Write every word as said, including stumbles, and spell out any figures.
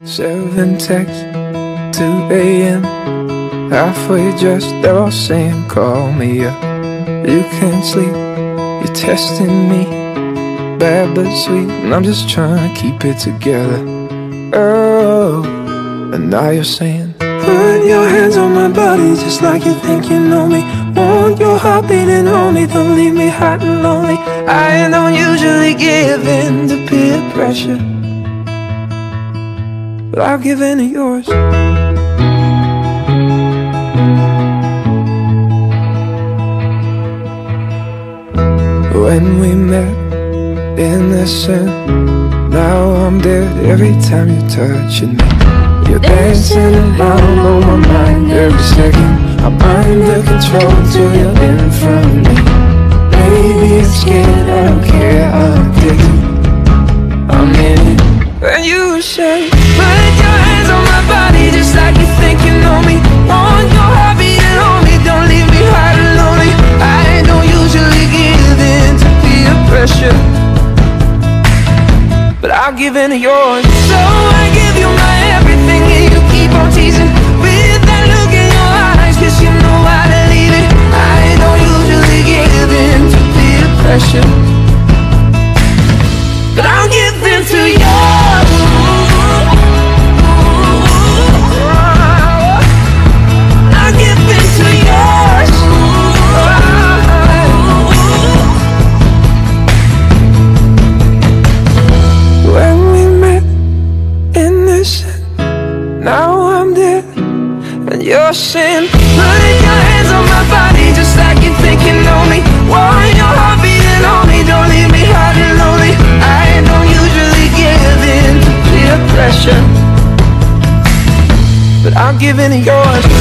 Seven texts, two A M halfway dressed, they're all saying call me up. You can't sleep, you're testing me. Bad but sweet, and I'm just trying to keep it together. Oh, and now you're saying, put your hands on my body just like you think you know me. Want your heart beating on me, don't leave me hot and lonely. I don't usually give in to peer pressure, but I'll give in to yours. When we met, innocent, now I'm dead every time you're touching me. You're dancing around on my mind every second. I'm under control till you're in front of me. Baby, I'm scared, I don't care, I'm addicted, I'm in it. When you say, put your hands on my body just like you think you know me. Want your heart beating on me, don't leave me hot and lonely. I don't usually give in to peer pressure, but I'll give in to yours. So I give you my everything and you keep on teasing with that look in your eyes, cause you know how to leave it. I don't usually give in to peer pressure, but I'll give in to yours. I'll give in to yours. When we met, innocent, now I'm dead, and you're saying, put your hands on my body just like you think you know me. Want your heart beating on me, don't leave me hot and lonely. I don't usually give in to peer pressure, but I'll give in to yours.